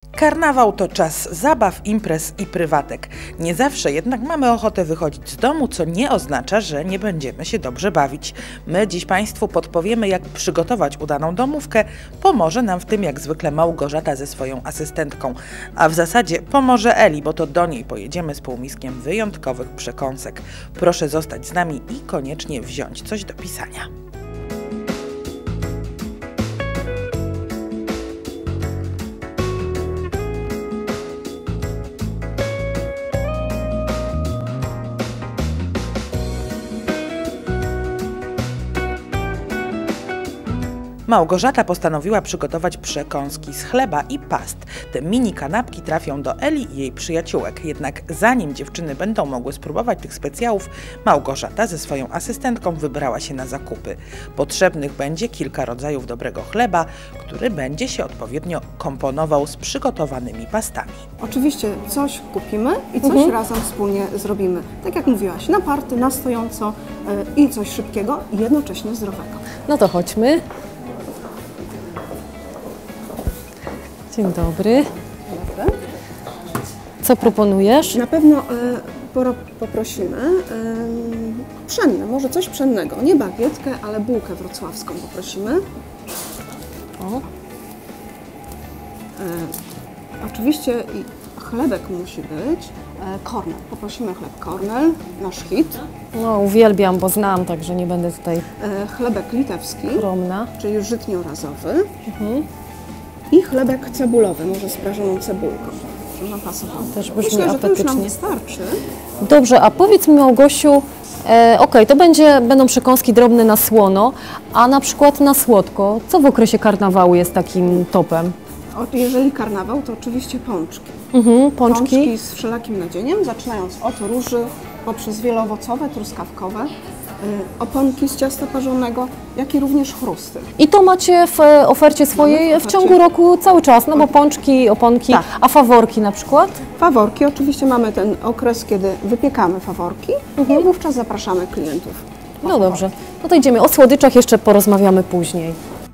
Karnawał to czas zabaw, imprez i prywatek. Nie zawsze jednak mamy ochotę wychodzić z domu, co nie oznacza, że nie będziemy się dobrze bawić. My dziś Państwu podpowiemy, jak przygotować udaną domówkę. Pomoże nam w tym jak zwykle Małgorzata ze swoją asystentką. A w zasadzie pomoże Eli, bo to do niej pojedziemy z półmiskiem wyjątkowych przekąsek. Proszę zostać z nami i koniecznie wziąć coś do pisania. Małgorzata postanowiła przygotować przekąski z chleba i past. Te mini kanapki trafią do Eli i jej przyjaciółek. Jednak zanim dziewczyny będą mogły spróbować tych specjałów, Małgorzata ze swoją asystentką wybrała się na zakupy. Potrzebnych będzie kilka rodzajów dobrego chleba, który będzie się odpowiednio komponował z przygotowanymi pastami. Oczywiście coś kupimy i coś razem wspólnie zrobimy. Tak jak mówiłaś, na party, na stojąco i coś szybkiego i jednocześnie zdrowego. No to chodźmy. Dzień dobry. Co proponujesz? Na pewno poprosimy pszenne, może coś pszennego. Nie bagietkę, ale bułkę wrocławską poprosimy. O. Oczywiście chlebek musi być. Kornel. Poprosimy chleb kornel, nasz hit. No, uwielbiam, bo znam, także nie będę tutaj chlebek litewski, skromna. czyli żytniorazowy. I chlebek cebulowy, może z prażoną cebulką. Żeby pasowało. Też brzmi Myślę, że to już nam apetycznie. wystarczy. Dobrze, a powiedz mi, Małgosiu, okej, to będą przekąski drobne na słono, a na przykład na słodko, co w okresie karnawału jest takim topem? Jeżeli karnawał, to oczywiście pączki. Pączki? Pączki z wszelakim nadzieniem, zaczynając od róży, poprzez wieloowocowe, truskawkowe, oponki z ciasta parzonego, jak i również chrusty. I to macie w ofercie swojej w ciągu roku cały czas, no bo pączki, oponki, Tak. a faworki na przykład? Faworki, oczywiście mamy ten okres, kiedy wypiekamy faworki i wówczas zapraszamy klientów. No dobrze, no to idziemy. O słodyczach jeszcze porozmawiamy później.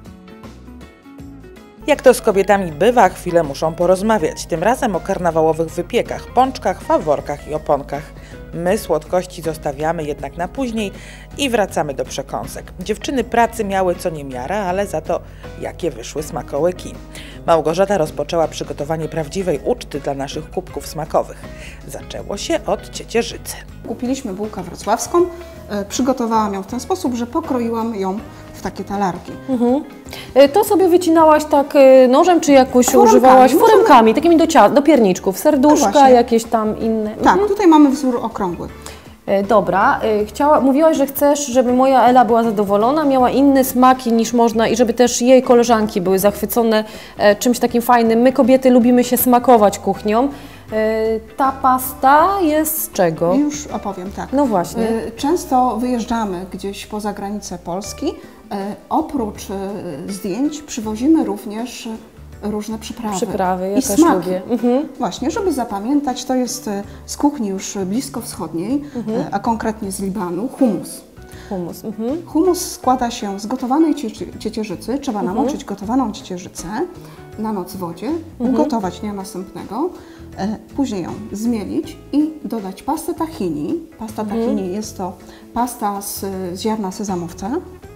Jak to z kobietami bywa, chwilę muszą porozmawiać. Tym razem o karnawałowych wypiekach, pączkach, faworkach i oponkach. My słodkości zostawiamy jednak na później i wracamy do przekąsek. Dziewczyny pracy miały co niemiara, ale za to jakie wyszły smakołyki. Małgorzata rozpoczęła przygotowanie prawdziwej uczty dla naszych kubków smakowych. Zaczęło się od ciecierzycy. Kupiliśmy bułkę wrocławską, przygotowałam ją w ten sposób, że pokroiłam ją w takie talarki. To sobie wycinałaś tak nożem, czy jakoś Foremkami. używałaś foremkami, takimi do pierniczków, serduszka, właśnie. jakieś tam inne? Tak, tutaj mamy wzór okrągły. Dobra, mówiłaś, że chcesz, żeby moja Ela była zadowolona, miała inne smaki niż można i żeby też jej koleżanki były zachwycone czymś takim fajnym. My kobiety lubimy się smakować kuchnią. Ta pasta jest z czego? Już opowiem, tak. No właśnie. Często wyjeżdżamy gdzieś poza granicę Polski. Oprócz zdjęć przywozimy również różne przyprawy. Przyprawy, ja i też smaki. lubię. Właśnie, żeby zapamiętać, to jest z kuchni już bliskowschodniej, a konkretnie z Libanu, hummus. Hummus. Hummus składa się z gotowanej ciecierzycy. Trzeba namoczyć gotowaną ciecierzycę na noc w wodzie, ugotować dnia następnego, później ją zmielić i dodać pastę tahini. Pasta tahini jest to pasta z ziarna sezamowca.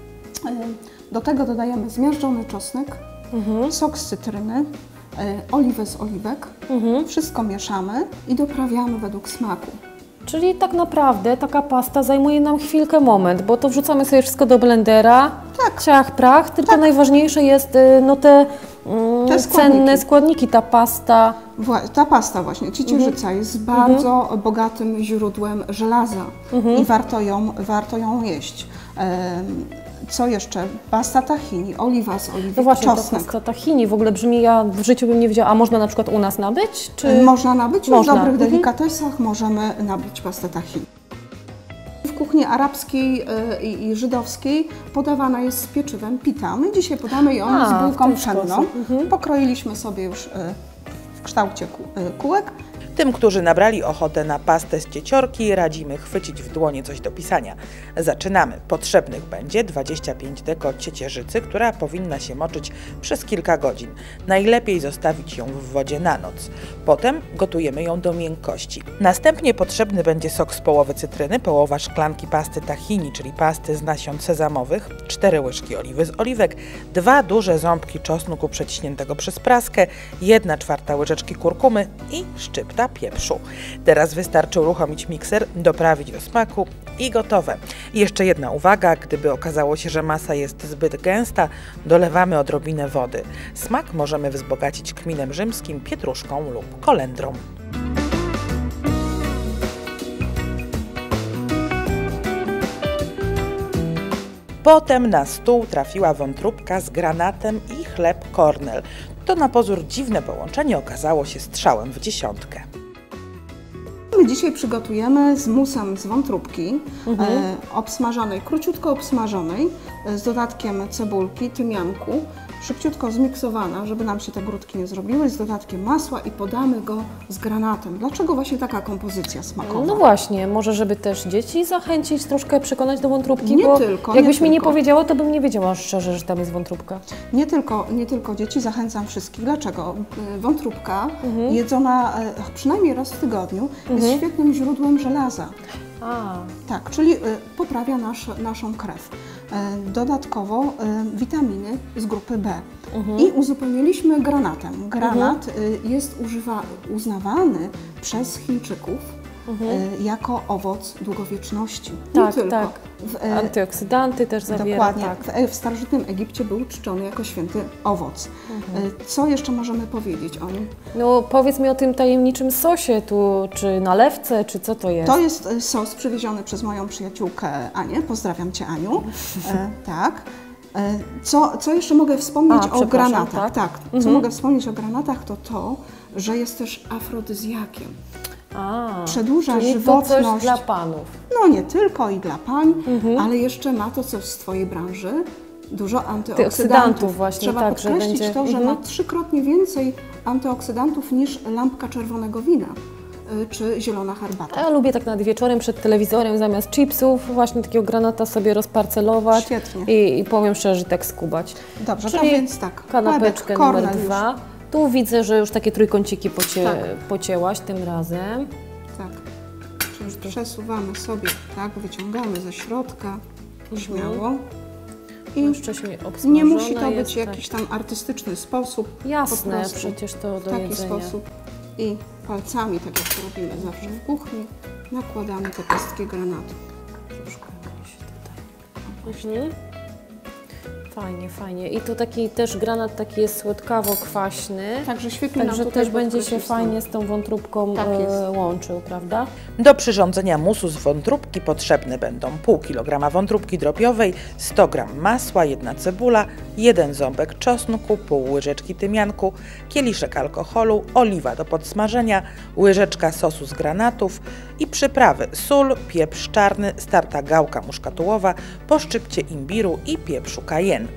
Do tego dodajemy zmiażdżony czosnek, sok z cytryny, oliwę z oliwek. Wszystko mieszamy i doprawiamy według smaku. Czyli tak naprawdę taka pasta zajmuje nam chwilkę, moment, bo to wrzucamy sobie wszystko do blendera, Tak. ciach, prach, tylko najważniejsze jest no te cenne składniki, ta pasta. Ta pasta właśnie, ciecierzyca jest bardzo bogatym źródłem żelaza i warto ją jeść. Co jeszcze? Pasta tahini, oliwa z oliwek, No właśnie, czosnek. ta pasta tahini w ogóle brzmi, ja w życiu bym nie wiedziała, a można na przykład u nas nabyć? Czy... Można nabyć, Można. w dobrych delikatesach możemy nabyć pastę tahini. W kuchni arabskiej i żydowskiej podawana jest z pieczywem pita. My dzisiaj podamy ją z bułką pszenną. Pokroiliśmy sobie już w kształcie kółek. Tym, którzy nabrali ochotę na pastę z cieciorki, radzimy chwycić w dłonie coś do pisania. Zaczynamy. Potrzebnych będzie 25 deko ciecierzycy, która powinna się moczyć przez kilka godzin. Najlepiej zostawić ją w wodzie na noc. Potem gotujemy ją do miękkości. Następnie potrzebny będzie sok z połowy cytryny, połowa szklanki pasty tahini, czyli pasty z nasion sezamowych, 4 łyżki oliwy z oliwek, 2 duże ząbki czosnku przeciśniętego przez praskę, 1/4 łyżeczki kurkumy i szczypta pieprzu. Teraz wystarczy uruchomić mikser, doprawić do smaku i gotowe. I jeszcze jedna uwaga, gdyby okazało się, że masa jest zbyt gęsta, dolewamy odrobinę wody. Smak możemy wzbogacić kminem rzymskim, pietruszką lub kolendrą. Potem na stół trafiła wątróbka z granatem i chleb kornel. To na pozór dziwne połączenie okazało się strzałem w dziesiątkę. My dzisiaj przygotujemy z musem z wątróbki, obsmażonej, króciutko obsmażonej, z dodatkiem cebulki, tymianku, szybciutko zmiksowana, żeby nam się te grudki nie zrobiły, z dodatkiem masła i podamy go z granatem. Dlaczego właśnie taka kompozycja smakowa? No właśnie, może żeby też dzieci zachęcić, troszkę przekonać do wątróbki, Nie bo tylko, jakbyś mi nie tylko. powiedziała, to bym nie wiedziała szczerze, że tam jest wątróbka. Nie tylko dzieci, zachęcam wszystkich. Dlaczego? Wątróbka jedzona przynajmniej raz w tygodniu jest świetnym źródłem żelaza. Tak, czyli poprawia naszą krew. Dodatkowo witaminy z grupy B. I uzupełniliśmy granatem. Granat jest uznawany przez Chińczyków jako owoc długowieczności. Tak, nie tylko. tak. Antyoksydanty też zawiera. Dokładnie. Tak. W starożytnym Egipcie był czczony jako święty owoc. Co jeszcze możemy powiedzieć o nim? No powiedz mi o tym tajemniczym sosie tu, czy nalewce, czy co to jest? To jest sos przywieziony przez moją przyjaciółkę Anię. Pozdrawiam Cię, Aniu. Tak. Co jeszcze mogę wspomnieć o granatach? Tak. Co mogę wspomnieć o granatach, to, że jest też afrodyzjakiem. Przedłuża czyli żywotność. to coś dla panów. No nie tylko i dla pań, ale jeszcze ma to coś z Twojej branży. Dużo antyoksydantów. Właśnie, Trzeba tak, że podkreślić będzie... to, że ma 3-krotnie więcej antyoksydantów niż lampka czerwonego wina czy zielona herbata. Ja lubię tak nad wieczorem przed telewizorem zamiast chipsów właśnie takiego granata sobie rozparcelować. Świetnie. I powiem szczerze, tak skubać. Dobrze, czyli to więc tak. kanapeczkę Chlebek, numer 2. Tu widzę, że już takie trójkąciki pocięłaś tym razem. Tak. Czyli przesuwamy sobie, tak, wyciągamy ze środka, śmiało. I nie musi to być jakiś tam artystyczny sposób. Jasne, przecież to do jedzenia. W taki sposób. I palcami, tak jak to robimy zawsze w kuchni, nakładamy te pestki granatu. Fajnie, fajnie. I to taki też granat taki jest słodkawo-kwaśny. Także świetnie Także nam też będzie się fajnie z tą wątróbką łączył, prawda? Do przyrządzenia musu z wątróbki potrzebne będą pół kilograma wątróbki drobiowej, 100 g masła, 1 cebula, 1 ząbek czosnku, pół łyżeczki tymianku, kieliszek alkoholu, oliwa do podsmażenia, łyżeczka sosu z granatów i przyprawy: sól, pieprz czarny, starta gałka muszkatułowa, po szczypcie imbiru i pieprzu cayenne.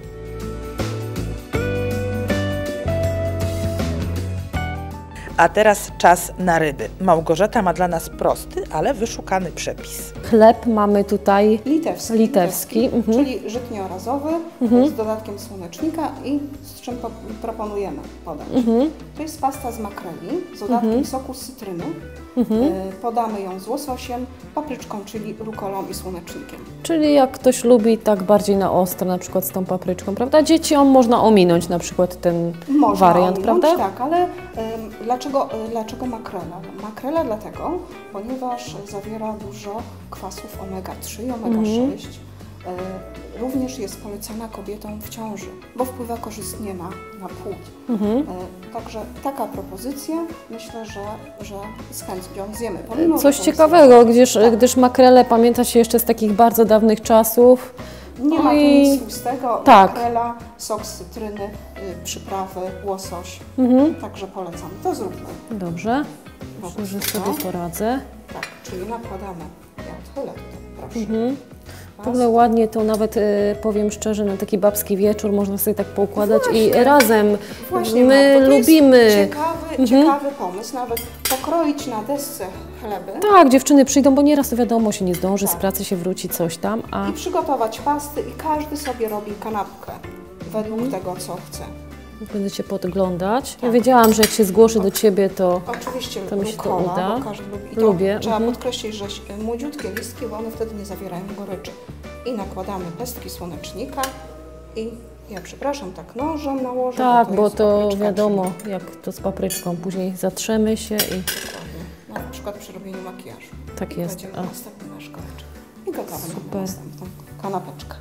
A teraz czas na ryby. Małgorzata ma dla nas prosty, ale wyszukany przepis. Chleb mamy tutaj litewski. Czyli żytniorazowy z dodatkiem słonecznika i z czym proponujemy podać. To jest pasta z makreli z dodatkiem soku z cytryny. Podamy ją z łososiem, papryczką, czyli rukolą i słonecznikiem. Czyli jak ktoś lubi tak bardziej na ostro, na przykład z tą papryczką, prawda? Dzieciom można ominąć na przykład ten wariant, prawda? Tak, ale dlaczego makrela? Makrela dlatego, ponieważ zawiera dużo kwasów omega-3 i omega-6. Również jest polecana kobietom w ciąży, bo wpływa korzystnie na płód. Także taka propozycja, myślę, że z chęcią zjemy. Coś ciekawego, gdyż makrele pamięta się jeszcze z takich bardzo dawnych czasów. Nie ma tu nic tłustego, makrela, sok z cytryny, przyprawy, łosoś. Także polecam. To zróbmy. Dobrze, myślę, że sobie poradzę. Tak, czyli nakładamy. Ja odchylę to, proszę. W ogóle ładnie to nawet, powiem szczerze, na taki babski wieczór można sobie tak poukładać i razem. Właśnie, my lubimy ciekawy pomysł, nawet pokroić na desce chleby Tak, dziewczyny przyjdą, bo nieraz to wiadomo, się nie zdąży, z pracy się wróci, coś tam, a i przygotować pasty i każdy sobie robi kanapkę według tego, co chce. będziecie podglądać. Ja wiedziałam, że jak się zgłoszę do Ciebie, to Oczywiście To mi się to rukola, uda. bo każdy lubi. I to Lubię, trzeba mhm. podkreślić, że młodziutkie listki, bo one wtedy nie zawierają goryczy. I nakładamy pestki słonecznika i ja przepraszam, tak nożem nałożę. tak, bo jest to papryczka, wiadomo, jak to z papryczką. Później zatrzemy się i czyli dokładnie. Na przykład przy robieniu makijażu. tak I jest. będzie A, następny nasz koryczek. I gotowy Super. na następną kanapeczkę.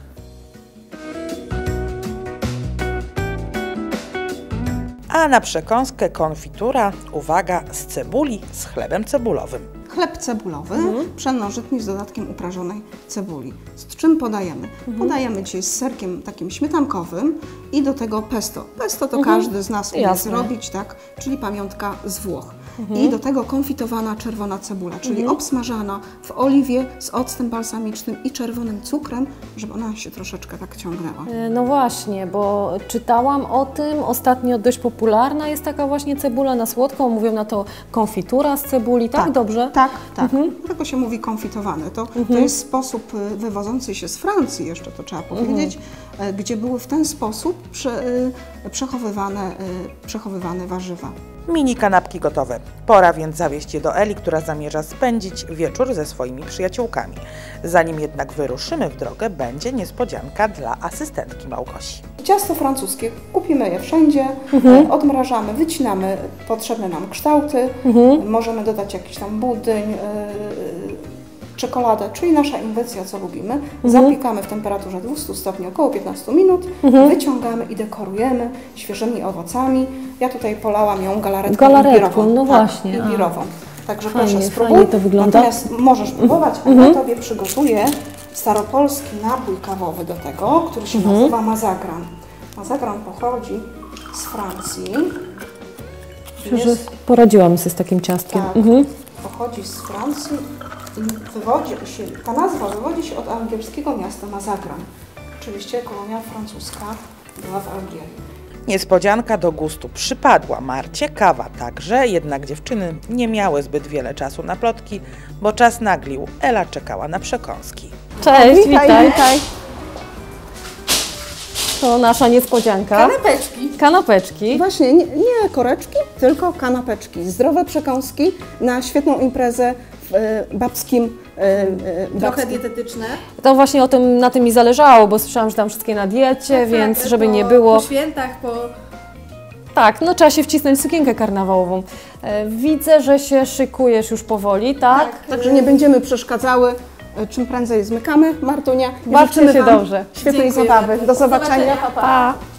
A na przekąskę konfitura, uwaga, z cebuli z chlebem cebulowym. Chleb cebulowy, pszennożytni z dodatkiem uprażonej cebuli. Z czym podajemy? Podajemy dzisiaj z serkiem takim śmietankowym i do tego pesto. Pesto to każdy z nas umie Jasne. zrobić, tak? Czyli pamiątka z Włoch. I do tego konfitowana czerwona cebula, czyli obsmażana w oliwie z octem balsamicznym i czerwonym cukrem, żeby ona się troszeczkę tak ciągnęła. No właśnie, bo czytałam o tym, ostatnio dość popularna jest taka właśnie cebula na słodką, mówią na to konfitura z cebuli, tak? Dobrze? Tak, tak. Dlatego się mówi konfitowane. To jest sposób wywodzący się z Francji, jeszcze to trzeba powiedzieć, gdzie były w ten sposób przechowywane warzywa. Mini kanapki gotowe. Pora więc zawieźć je do Eli, która zamierza spędzić wieczór ze swoimi przyjaciółkami. Zanim jednak wyruszymy w drogę, będzie niespodzianka dla asystentki Małgosi. Ciasto francuskie, kupimy je wszędzie, odmrażamy, wycinamy potrzebne nam kształty, możemy dodać jakiś tam budyń, czekoladę, czyli nasza inwencja, co lubimy. Zapiekamy w temperaturze 200 stopni około 15 minut, wyciągamy i dekorujemy świeżymi owocami. Ja tutaj polałam ją galaretką imbirową. No właśnie. Imbirową. Także Fajnie, proszę spróbuj. fajnie to wygląda. Natomiast możesz próbować, a ja Tobie przygotuję staropolski napój kawowy do tego, który się nazywa mazagran. Mazagran pochodzi z Francji. Myślę, że poradziłam sobie z takim ciastkiem. Tak, pochodzi z Francji i ta nazwa wywodzi się od angielskiego miasta Mazagran. Oczywiście kolonia francuska była w Algierii. Niespodzianka do gustu przypadła Marcie, kawa także, jednak dziewczyny nie miały zbyt wiele czasu na plotki, bo czas naglił. Ela czekała na przekąski. Cześć, witaj. Witaj. To nasza niespodzianka. Kanapeczki. Kanapeczki. Właśnie, nie koreczki, tylko kanapeczki. Zdrowe przekąski na świetną imprezę w babskim. Trochę dietetyczne. To właśnie na tym mi zależało, bo słyszałam, że tam wszystkie na diecie, więc tak, żeby nie było. Po świętach, Tak, no trzeba się wcisnąć w sukienkę karnawałową. Widzę, że się szykujesz już powoli, tak? Także nie będziemy przeszkadzały. Czym prędzej zmykamy, Martunia. I Bawcie życzymy się Wam dobrze. świetnej Dziękuję zabawy. bardzo. Do zobaczenia. Pa, pa. Pa!